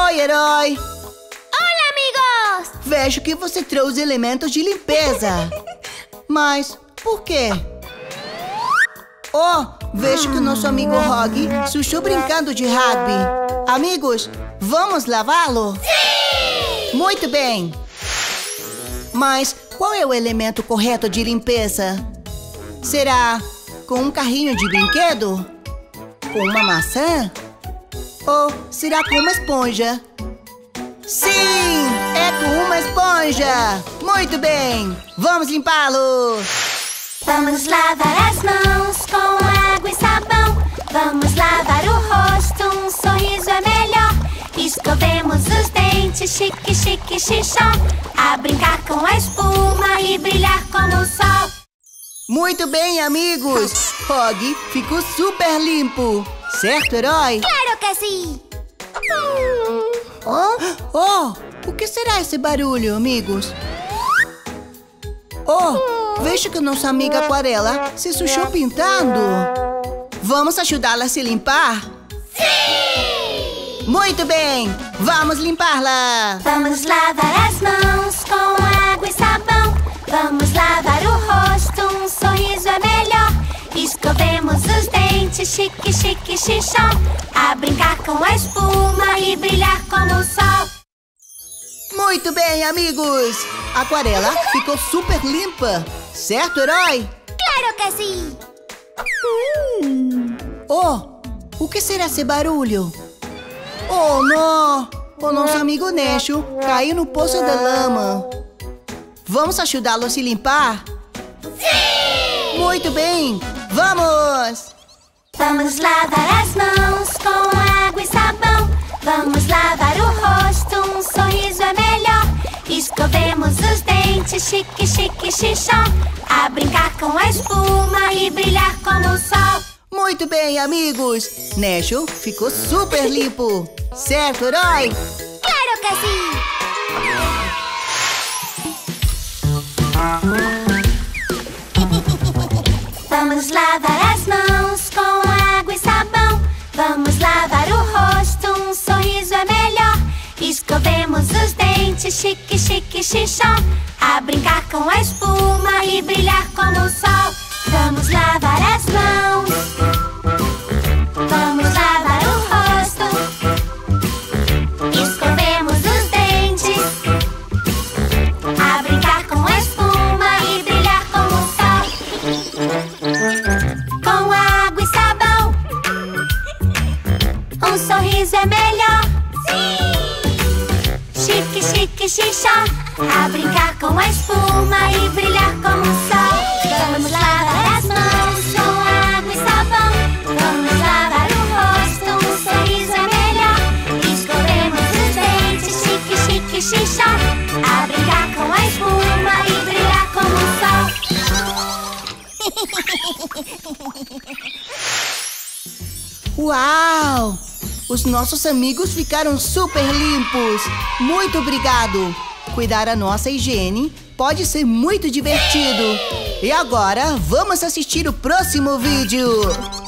Oi, herói! Olá, amigos! Vejo que você trouxe elementos de limpeza. Mas por quê? Oh, vejo que o nosso amigo Hoggy Chuchu brincando de rugby. Amigos, vamos lavá-lo? Sim! Muito bem! Mas qual é o elemento correto de limpeza? Será com um carrinho de brinquedo? Com uma maçã? Ou será com uma esponja? Sim! É com uma esponja! Muito bem! Vamos limpá-lo! Vamos lavar as mãos com água e sabão. Vamos lavar o rosto, um sorriso é melhor. Escovemos os dentes, chique, chique, xixó. A brincar com a espuma e brilhar como o sol. Muito bem, amigos! Hoggy ficou super limpo! Certo, herói? Claro que sim! Oh! O que será esse barulho, amigos? Oh! Vejo que nossa amiga Aquarela se sujou pintando! Vamos ajudá-la a se limpar? Sim! Muito bem! Vamos limpá-la! Vamos lavar as mãos com água e sabão. Vamos lavar o rosto, um sorriso é melhor. Escovemos os dentes, chique, chique, xixó. A brincar com a espuma e brilhar como o sol. Muito bem, amigos! A Aquarela ficou super limpa! Certo, herói? Claro que sim! Oh! O que será esse barulho? Oh, não! O nosso amigo Nesho caiu no poço da lama. Vamos ajudá-lo a se limpar? Sim! Muito bem! Vamos! Vamos lavar as mãos com água e sabão. Vamos lavar o rosto, um sorriso é melhor. Escovemos os dentes, chique, chique, xixó. A brincar com a espuma e brilhar como o sol. Muito bem, amigos! Nesho ficou super limpo! Certo, herói? Claro que sim! Vamos lavar as mãos com água e sabão. Vamos lavar o rosto, um sorriso é melhor. Escovemos os dentes, chique, chique, xixó. A brincar com a espuma e brilhar como o sol. Vamos lavar as mãos. Vamos lavar o rosto. Escovemos os dentes. A brincar com a espuma e brilhar como o sol. Com água e sabão, um sorriso é melhor. Sim! Chique, chique, xixó. A brincar com a espuma e brilhar como o sol. Vamos lavar as mãos com água e sabão. Vamos lavar o rosto, um sorriso é melhor. Escovemos os dentes, chique, chique, xixó. A brincar com a espuma e brilhar como o sol. Uau! Os nossos amigos ficaram super limpos! Muito obrigado! Cuidar a nossa higiene pode ser muito divertido! E agora, vamos assistir o próximo vídeo!